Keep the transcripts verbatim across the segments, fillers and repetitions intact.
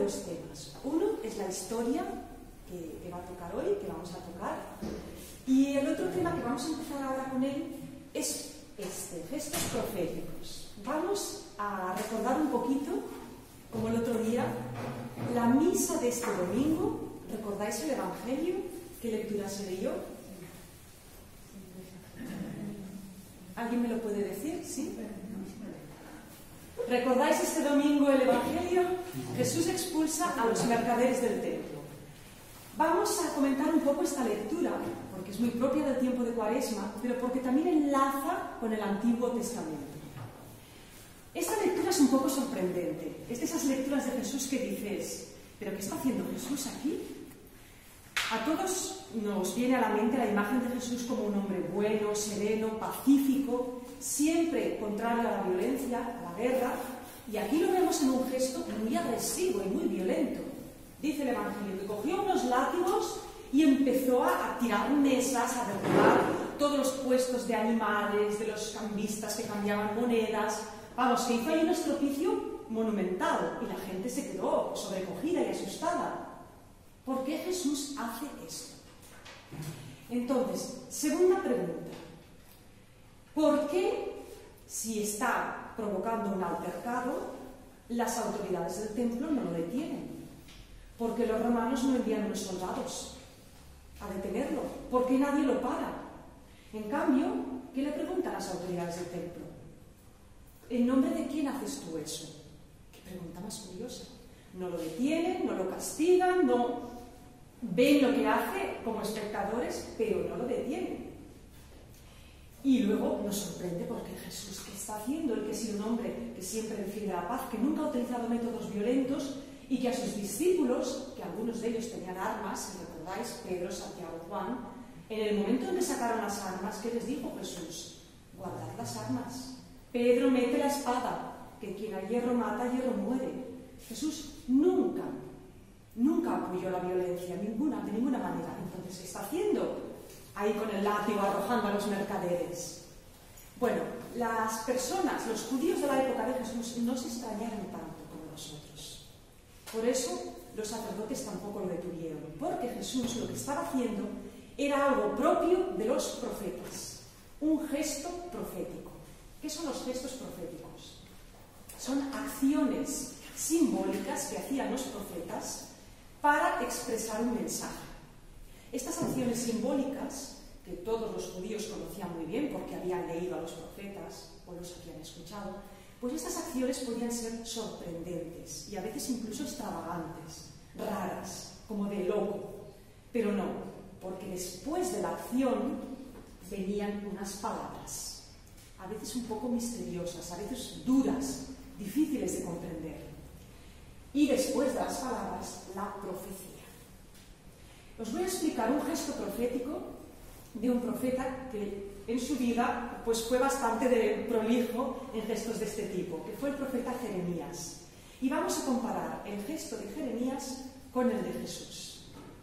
dos temas. Uno es la historia que, que va a tocar hoy, que vamos a tocar, y el otro tema que vamos a empezar ahora con él es este, gestos proféticos. Vamos a recordar un poquito, como el otro día, la misa de este domingo. ¿Recordáis el Evangelio? ¿Qué lectura se leyó? ¿Alguien me lo puede decir? ¿Sí? ¿Recordáis este domingo el Evangelio? Jesús expulsa a los mercaderes del templo. Vamos a comentar un poco esta lectura, porque es muy propia del tiempo de Cuaresma, pero porque también enlaza con el Antiguo Testamento. Esta lectura es un poco sorprendente. Es de esas lecturas de Jesús que dices, ¿pero qué está haciendo Jesús aquí? A todos nos viene a la mente la imagen de Jesús como un hombre bueno, sereno, pacífico, siempre contrario a la violencia, a la guerra, y aquí lo vemos en un gesto muy agresivo y muy violento. Dice el Evangelio que cogió unos látigos y empezó a tirar mesas, a derribar todos los puestos de animales, de los cambistas que cambiaban monedas. Vamos, que hizo ahí un estropicio monumental y la gente se quedó sobrecogida y asustada. ¿Por qué Jesús hace esto? Entonces, segunda pregunta. ¿Por qué, si está provocando un altercado, las autoridades del templo no lo detienen? ¿Por qué los romanos no envían unos soldados a detenerlo? ¿Por qué nadie lo para? En cambio, ¿qué le preguntan las autoridades del templo? ¿En nombre de quién haces tú eso? Qué pregunta más curiosa. No lo detienen, no lo castigan, no ven lo que hace como espectadores, pero no lo detienen. Y luego nos sorprende porque Jesús, ¿qué está haciendo? Él que ha sido un hombre que siempre defiende la paz, que nunca ha utilizado métodos violentos y que a sus discípulos, que algunos de ellos tenían armas, si recordáis, Pedro, Santiago, Juan, en el momento en que sacaron las armas, ¿qué les dijo Jesús? Guardad las armas. Pedro mete la espada, que quien a hierro mata, a hierro muere. Jesús nunca, nunca apoyó la violencia, ninguna, de ninguna manera. Entonces, ¿qué está haciendo? Ahí con el látigo arrojando a los mercaderes. Bueno, las personas, los judíos de la época de Jesús, no se extrañaron tanto como nosotros. Por eso, los sacerdotes tampoco lo detuvieron, porque Jesús lo que estaba haciendo era algo propio de los profetas, un gesto profético. ¿Qué son los gestos proféticos? Son acciones simbólicas que hacían los profetas para expresar un mensaje. Estas acciones simbólicas, que todos los judíos conocían muy bien porque habían leído a los profetas o los habían escuchado, pues estas acciones podían ser sorprendentes y a veces incluso extravagantes, raras, como de loco. Pero no, porque después de la acción venían unas palabras, a veces un poco misteriosas, a veces duras, difíciles de comprender. Y después de las palabras, la profecía. Os voy a explicar un gesto profético de un profeta que en su vida pues, fue bastante de prolijo en gestos de este tipo, que fue el profeta Jeremías. Y vamos a comparar el gesto de Jeremías con el de Jesús.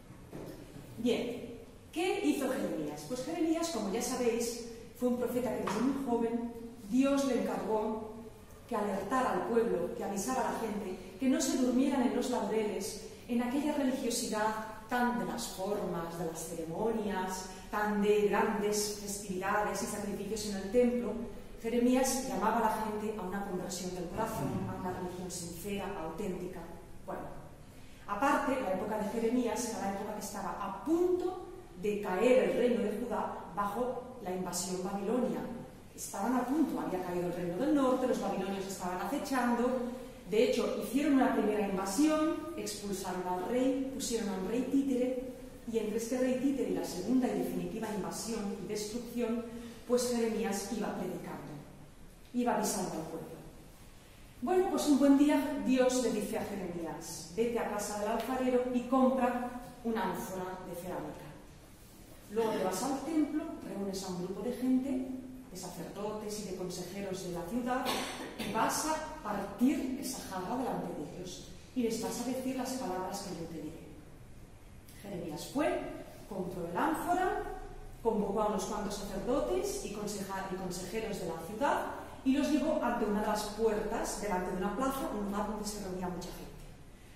Bien, ¿qué hizo Jeremías? Pues Jeremías, como ya sabéis, fue un profeta que desde muy joven Dios le encargó que alertara al pueblo, que avisara a la gente, que no se durmieran en los laureles, en aquella religiosidad tan de las formas, de las ceremonias, tan de grandes festividades y sacrificios en el templo. Jeremías llamaba a la gente a una conversión del corazón, a una religión sincera, auténtica. Bueno, aparte, la época de Jeremías era la época que estaba a punto de caer el reino de Judá bajo la invasión babilonia. Estaban a punto, había caído el reino del norte, los babilonios estaban acechando. De hecho, hicieron una primera invasión, expulsaron al rey, pusieron a un rey títere, y entre este rey títere y la segunda y definitiva invasión y destrucción, pues Jeremías iba predicando, iba avisando al pueblo. Bueno, pues un buen día Dios le dice a Jeremías, vete a casa del alfarero y compra una ánfora de cerámica. Luego te vas al templo, reúnes a un grupo de gente, de sacerdotes y de consejeros de la ciudad, y vas a partir esa jarra delante de ellos y les vas a decir las palabras que yo te diré. Jeremías fue, compró el ánfora, convocó a unos cuantos sacerdotes y, y consejeros de la ciudad y los llevó ante una de las puertas, delante de una plaza, un lugar donde se reunía mucha gente.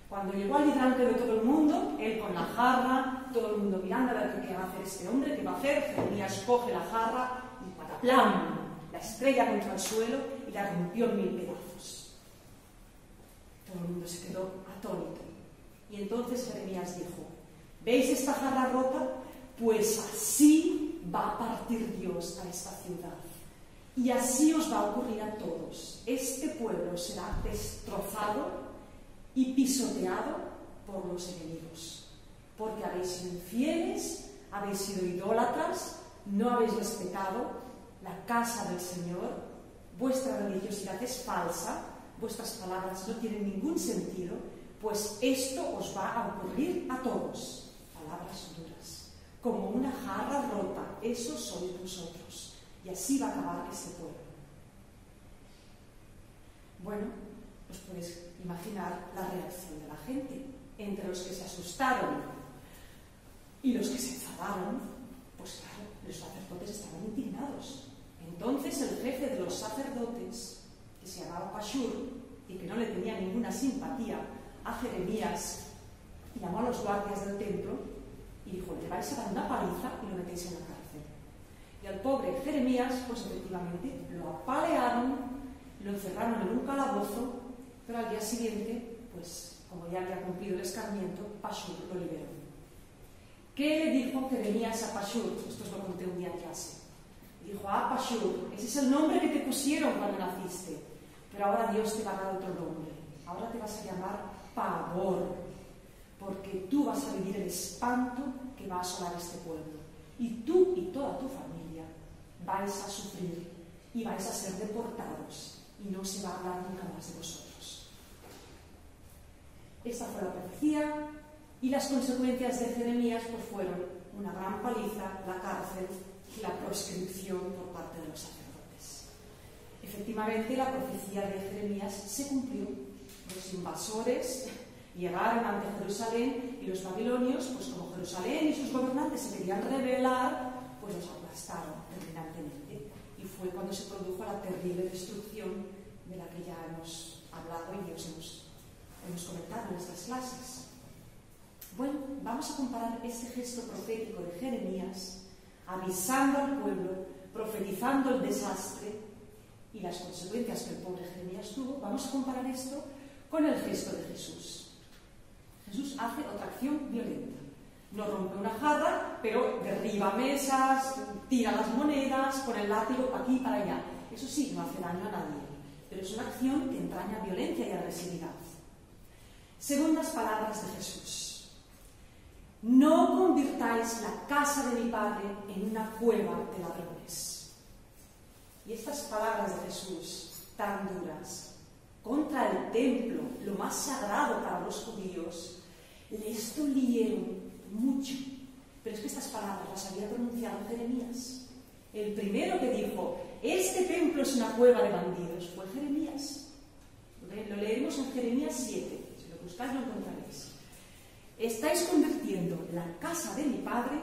Cuando llegó al hidrante de todo el mundo, él con la jarra, todo el mundo mirando a ver qué va a hacer este hombre, qué va a hacer, Jeremías coge la jarra y pataplán, la estrella contra el suelo y la rompió en mil pedazos. Todo el mundo se quedó atónito. Y entonces Jeremías dijo: ¿veis esta jarra rota? Pues así va a partir Dios a esta ciudad. Y así os va a ocurrir a todos. Este pueblo será destrozado y pisoteado por los enemigos. Porque habéis sido infieles, habéis sido idólatras, no habéis respetado la casa del Señor, vuestra religiosidad es falsa, vuestras palabras no tienen ningún sentido, pues esto os va a ocurrir a todos. Palabras duras. Como una jarra rota, esos sois vosotros. Y así va a acabar este pueblo. Bueno, os podéis imaginar la reacción de la gente. Entre los que se asustaron y los que se enfadaron, pues claro, los sacerdotes estaban indignados. Entonces el jefe de los sacerdotes, que se llamaba Pashur, y que no le tenía ninguna simpatía a Jeremías, llamó a los guardias del templo y dijo: le vais a dar una paliza y lo metéis en la cárcel. Y al pobre Jeremías, pues efectivamente, lo apalearon, lo encerraron en un calabozo, pero al día siguiente, pues como ya había cumplido el escarmiento, Pashur lo liberó. ¿Qué le dijo Jeremías a Pashur? Esto os lo conté un día en clase. Dijo: ah, Pashur, ese es el nombre que te pusieron cuando naciste, pero ahora Dios te va a dar otro nombre. Ahora te vas a llamar Pavor, porque tú vas a vivir el espanto que va a asolar este pueblo. Y tú y toda tu familia vais a sufrir y vais a ser deportados y no se va a hablar nunca más de vosotros. Esta fue la profecía y las consecuencias de Jeremías pues fueron una gran paliza, la cárcel y la proscripción por parte de los sacerdotes. Efectivamente, la profecía de Jeremías se cumplió. Los invasores llegaron ante Jerusalén y los babilonios, pues como Jerusalén y sus gobernantes se querían rebelar, pues los aplastaron terminantemente. Y fue cuando se produjo la terrible destrucción de la que ya hemos hablado y os hemos, hemos comentado en estas clases. Bueno, vamos a comparar este gesto profético de Jeremías, avisando al pueblo, profetizando el desastre y las consecuencias que el pobre Jeremías tuvo. Vamos a comparar esto con el gesto de Jesús. Jesús hace otra acción violenta. No rompe una jarra, pero derriba mesas, tira las monedas, pone el látigo para aquí y para allá. Eso sí, no hace daño a nadie, pero es una acción que entraña violencia y agresividad. Segundas palabras de Jesús: no convirtáis la casa de mi Padre en una cueva de ladrones. Y estas palabras de Jesús, tan duras, contra el templo, lo más sagrado para los judíos, les dolieron mucho. Pero es que estas palabras las había pronunciado Jeremías. El primero que dijo: este templo es una cueva de bandidos, fue Jeremías. Lo leeremos en Jeremías siete, si lo buscáis lo encontraréis. Estáis convirtiendo la casa de mi Padre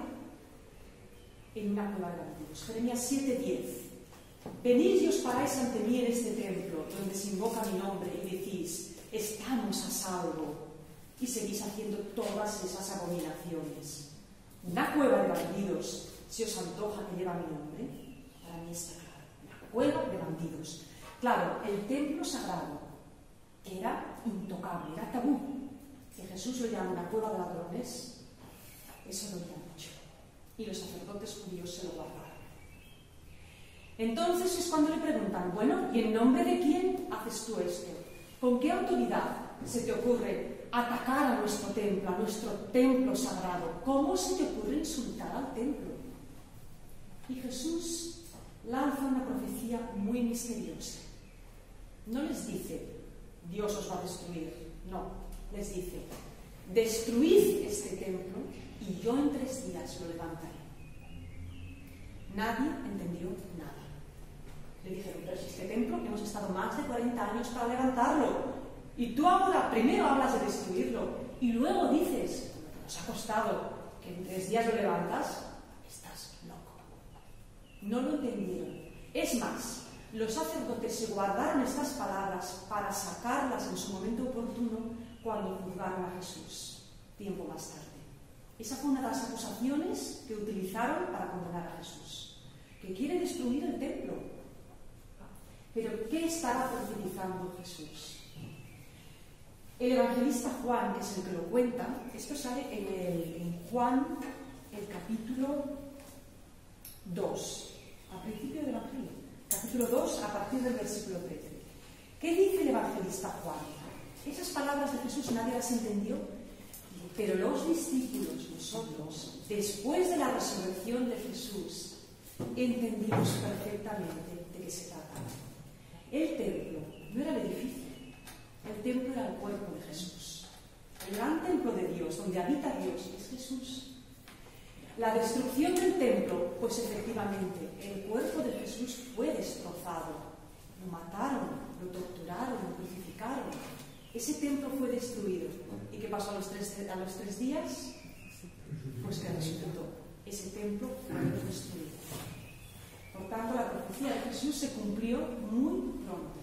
en una cueva de bandidos. Jeremías siete diez. Venid y os paráis ante mí en este templo, donde se invoca mi nombre, y decís: estamos a salvo. Y seguís haciendo todas esas abominaciones. Una cueva de bandidos, si os antoja que lleva mi nombre, para mí está claro. Una cueva de bandidos. Claro, el templo sagrado, que era intocable, era tabú, que Jesús lo llama una cueva de ladrones, eso dolía mucho. Y los sacerdotes judíos se lo guardaron. Entonces es cuando le preguntan: bueno, ¿y en nombre de quién haces tú esto? ¿Con qué autoridad se te ocurre atacar a nuestro templo, a nuestro templo sagrado? ¿Cómo se te ocurre insultar al templo? Y Jesús lanza una profecía muy misteriosa. No les dice: Dios os va a destruir. No, les dice: destruid este templo y yo en tres días lo levantaré. Nadie entendió nada. Le dijeron: pero si este templo hemos estado más de cuarenta años para levantarlo, y tú ahora primero hablas de destruirlo y luego dices: nos ha costado, que en tres días lo levantas, estás loco. No lo entendieron. Es más, los sacerdotes se guardaron estas palabras para sacarlas en su momento oportuno cuando juzgaron a Jesús, tiempo más tarde. Esa fue una de las acusaciones que utilizaron para condenar a Jesús, que quiere destruir el templo. Pero ¿qué estaba profetizando Jesús? El evangelista Juan, que es el que lo cuenta, esto sale en, el, en Juan, el capítulo dos, al principio del Evangelio, capítulo dos, a partir del versículo trece. ¿Qué dice el evangelista Juan? Esas palabras de Jesús nadie las entendió, pero los discípulos, nosotros, después de la resurrección de Jesús, entendimos perfectamente de qué se trataba. El templo no era el edificio, el templo era el cuerpo de Jesús. El gran templo de Dios, donde habita Dios, es Jesús. La destrucción del templo, pues efectivamente, el cuerpo de Jesús fue destrozado. Lo mataron, lo torturaron, lo crucificaron. Ese templo fue destruido. ¿Y qué pasó a los tres, a los tres días? Pues que resucitó. Ese templo fue destruido. Por tanto, la profecía de Jesús se cumplió muy pronto.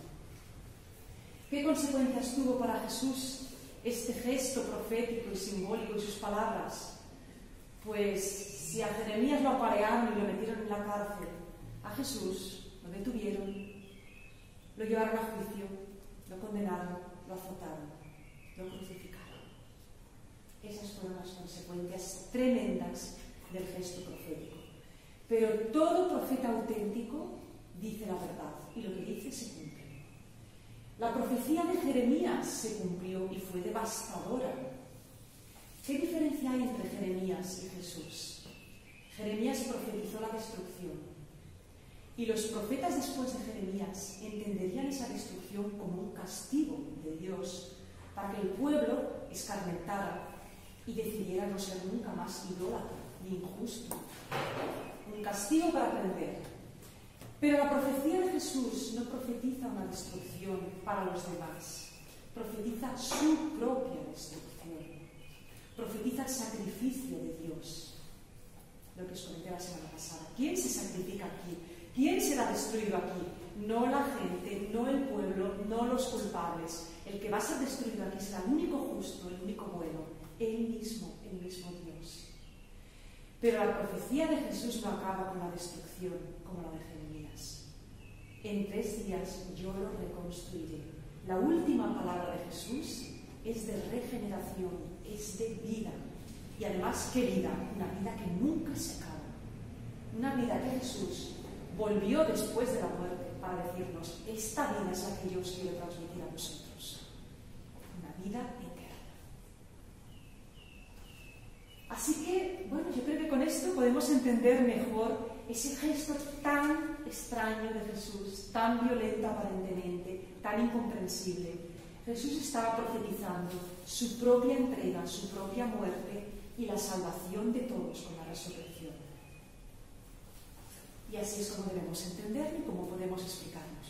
¿Qué consecuencias tuvo para Jesús este gesto profético y simbólico y sus palabras? Pues si a Jeremías lo aparearon y lo metieron en la cárcel, a Jesús lo detuvieron, lo llevaron a juicio, lo condenaron, lo azotaron, lo crucificaron. Esas fueron las consecuencias tremendas del gesto profético. Pero todo profeta auténtico dice la verdad y lo que dice se cumple. La profecía de Jeremías se cumplió y fue devastadora. ¿Qué diferencia hay entre Jeremías y Jesús? Jeremías profetizó la destrucción y los profetas después de Jeremías entenderían esa destrucción como un castigo de Dios para que el pueblo escarmentara y decidiera no ser nunca más idólatra ni injusto. Un castigo para aprender. Pero la profecía de Jesús no profetiza una destrucción para los demás, profetiza su propia destrucción, profetiza el sacrificio de Dios. Lo que os comenté la semana pasada. ¿Quién se sacrifica aquí? ¿Quién será destruido aquí? No la gente, no el pueblo, no los culpables. El que va a ser destruido aquí será el único justo, el único bueno, Él mismo, el mismo Dios. Pero la profecía de Jesús no acaba con la destrucción como la de Jeremías. En tres días yo lo reconstruiré. La última palabra de Jesús es de regeneración, es de vida. Y además, ¿qué vida? Una vida que nunca se acaba. Una vida que Jesús volvió después de la muerte para decirnos, esta vida es la que yo os quiero transmitir a vosotros. Una vida eterna. Así que, bueno, yo creo que con esto podemos entender mejor ese gesto tan extraño de Jesús, tan violento aparentemente, tan incomprensible. Jesús estaba profetizando su propia entrega, su propia muerte y la salvación de todos con la resurrección. Y así es como debemos entenderlo y como podemos explicarlo.